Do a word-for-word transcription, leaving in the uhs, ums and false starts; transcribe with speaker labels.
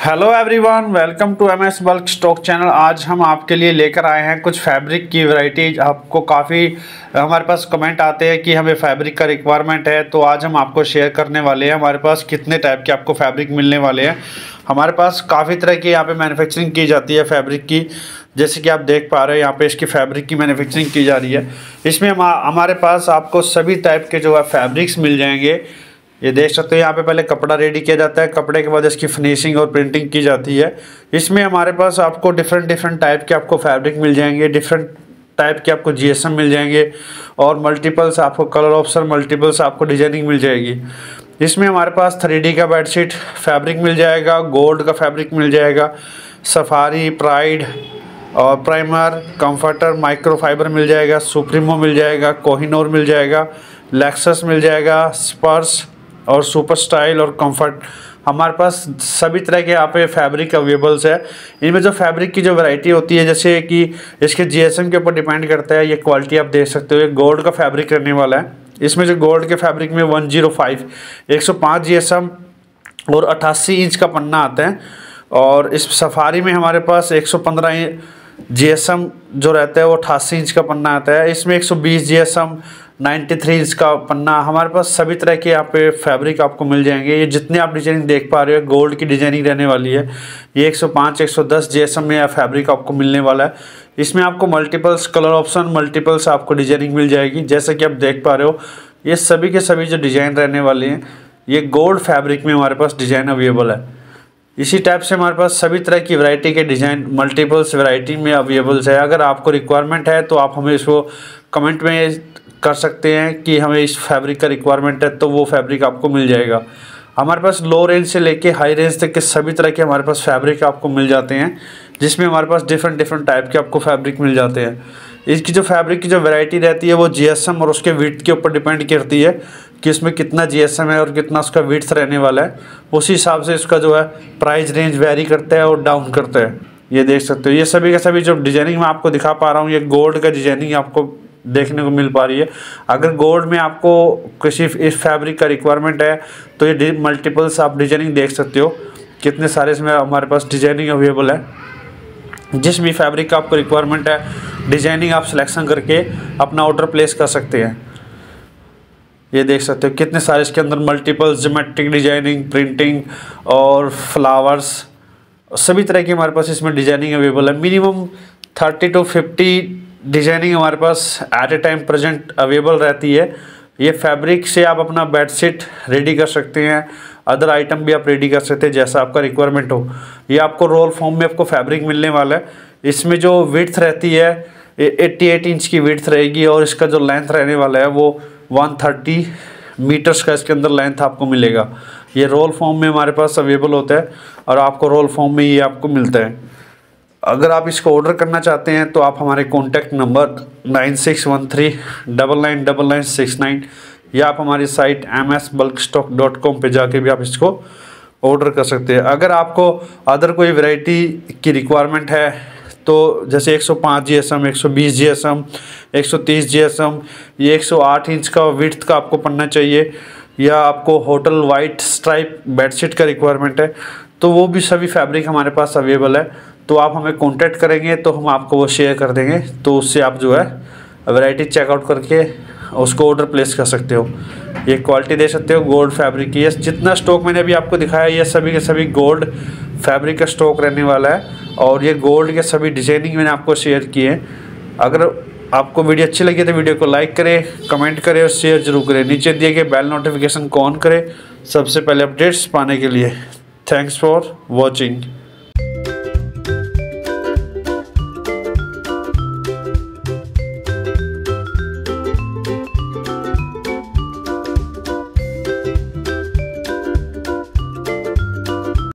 Speaker 1: Hello everyone, welcome to M S bulk stock channel. आज हम आपके लिए लेकर आए हैं कुछ फैब्रिक की वैरायटीज। आपको काफ़ी हमारे पास कमेंट आते हैं कि हमें फैब्रिक का रिक्वायरमेंट है, तो आज हम आपको शेयर करने वाले हैं हमारे पास कितने टाइप के आपको फैब्रिक मिलने वाले हैं। हमारे पास काफ़ी तरह की यहाँ पे मैन्युफैक्चरिंग की जाती है फैब्रिक की, जैसे कि आप देख पा रहे हैं यहाँ पे इसकी फैब्रिक की मैन्युफैक्चरिंग की जा रही है। इसमें हम हमारे पास आपको सभी टाइप के जो है फैब्रिक्स मिल जाएंगे। ये देख सकते हो यहाँ पे पहले कपड़ा रेडी किया जाता है, कपड़े के बाद इसकी फिनिशिंग और प्रिंटिंग की जाती है। इसमें हमारे पास आपको डिफरेंट डिफरेंट टाइप के आपको फैब्रिक मिल जाएंगे, डिफरेंट टाइप के आपको जीएसएम मिल जाएंगे और मल्टीपल्स आपको कलर ऑप्शन, मल्टीपल्स आपको डिजाइनिंग मिल जाएगी। इसमें हमारे पास थ्री डी का बेडशीट फैब्रिक मिल जाएगा, गोल्ड का फैब्रिक मिल जाएगा, सफारी, प्राइड और प्राइमर, कंफर्टर, माइक्रोफाइबर मिल जाएगा, सुप्रीमो मिल जाएगा, कोहिनूर मिल जाएगा, लेक्सस मिल जाएगा, स्पर्श और सुपर स्टाइल और कंफर्ट। हमारे पास सभी तरह के यहाँ पे फैब्रिक अवेलेबल्स है। इनमें जो फैब्रिक की जो वैरायटी होती है, जैसे कि इसके जीएसएम के ऊपर डिपेंड करता है। ये क्वालिटी आप देख सकते हो, ये गोल्ड का फैब्रिक रहने वाला है। इसमें जो गोल्ड के फैब्रिक में वन जीरो फाइव एक सौ पाँच जीएसएम और अट्ठासी इंच का पन्ना आता है। और इस सफारी में हमारे पास एक सौ पंद्रह जीएसएम जो रहता है वो अट्ठासी इंच का पन्ना आता है। इसमें एक सौ बीस जीएसएम, तिरानवे इंच का पन्ना। हमारे पास सभी तरह के यहाँ पे फैब्रिक आपको मिल जाएंगे। ये जितने आप डिजाइनिंग देख पा रहे हो गोल्ड की डिजाइनिंग रहने वाली है। ये एक सौ पाँच, एक सौ दस जीएसएम में यह फैब्रिक आपको मिलने वाला है। इसमें आपको मल्टीपल्स कलर ऑप्शन, मल्टीपल्स आपको डिजाइनिंग मिल जाएगी। जैसे कि आप देख पा रहे हो ये सभी के सभी जो डिज़ाइन रहने वाले हैं ये गोल्ड फैब्रिक में हमारे पास डिज़ाइन अवेलेबल है। इसी टाइप से हमारे पास सभी तरह की वैरायटी के डिज़ाइन मल्टीपल्स वैरायटी में अवेलेबल्स है। अगर आपको रिक्वायरमेंट है तो आप हमें इसको कमेंट में कर सकते हैं कि हमें इस फैब्रिक का रिक्वायरमेंट है, तो वो फैब्रिक आपको मिल जाएगा। हमारे पास लो रेंज से लेके हाई रेंज तक के सभी तरह के हमारे पास फैब्रिक आपको मिल जाते हैं, जिसमें हमारे पास डिफरेंट डिफरेंट टाइप के आपको फैब्रिक मिल जाते हैं। इसकी जो फैब्रिक की जो वैरायटी रहती है वो जीएसएम और उसके विड्थ के ऊपर डिपेंड करती है कि इसमें कितना जीएसएम है और कितना उसका विड्थ रहने वाला है। उसी हिसाब से इसका जो है प्राइस रेंज वेरी करता है और डाउन करता है। ये देख सकते हो ये सभी का सभी जो डिजाइनिंग मैं आपको दिखा पा रहा हूँ, ये गोल्ड का डिजाइनिंग आपको देखने को मिल पा रही है। अगर गोल्ड में आपको किसी इस फैब्रिक का रिक्वायरमेंट है तो ये मल्टीपल्स आप डिजाइनिंग देख सकते हो, कितने सारे इसमें हमारे पास डिजाइनिंग अवेलेबल है। जिस भी फैब्रिक का आपको रिक्वायरमेंट है डिजाइनिंग आप सिलेक्शन करके अपना ऑर्डर प्लेस कर सकते हैं। ये देख सकते हो कितने सारे इसके अंदर मल्टीपल्स, ज्योमेट्रिक डिजाइनिंग, प्रिंटिंग और फ्लावर्स, सभी तरह की हमारे पास इसमें डिजाइनिंग अवेलेबल है। Minimum thirty two fifty designing हमारे पास at a time present available रहती है। ये फैब्रिक से आप अपना बेडशीट रेडी कर सकते हैं, अदर आइटम भी आप रेडी कर सकते हैं जैसा आपका रिक्वायरमेंट हो। ये आपको रोल फॉर्म में आपको फैब्रिक मिलने वाला है। इसमें जो विड्थ रहती है अट्ठासी इंच की विड्थ रहेगी और इसका जो लेंथ रहने वाला है वो एक सौ तीस मीटर्स का इसके अंदर लेंथ आपको मिलेगा। ये रोल फॉर्म में हमारे पास अवेलेबल होता है और आपको रोल फॉर्म में ये आपको मिलता है। अगर आप इसको ऑर्डर करना चाहते हैं तो आप हमारे contact number nine six one three double nine double nine six nine या आप हमारी site M S bulk stock dot com पर जाके भी आप इसको ऑर्डर कर सकते हैं। अगर आपको अदर कोई वैरायटी की रिक्वायरमेंट है तो जैसे एक सौ पाँच जीएसएम, एक सौ बीस जीएसएम, एक सौ तीस जीएसएम, ये एक सौ आठ इंच का विड्थ का आपको पन्ना चाहिए, या आपको होटल वाइट स्ट्राइप बेडशीट का रिक्वायरमेंट है, तो वो भी सभी फैब्रिक हमारे पास अवेलेबल है। तो आप हमें कांटेक्ट करेंगे तो हम आपको वो शेयर कर देंगे, तो उससे आप जो है वैरायटी चेकआउट करके उसको ऑर्डर प्लेस कर सकते हो। ये क्वालिटी दे सकते हो गोल्ड फैब्रिक की। ये जितना स्टॉक मैंने अभी आपको दिखाया ये सभी के सभी गोल्ड फैब्रिक का स्टॉक रहने वाला है और ये गोल्ड के सभी डिजाइनिंग मैंने आपको शेयर किए हैं। अगर आपको वीडियो अच्छी लगी तो वीडियो को लाइक करें, कमेंट करें और शेयर जरूर करें। नीचे दिए गए बेल नोटिफिकेशन को ऑन करें सबसे पहले अपडेट्स पाने के लिए। Thanks for watching.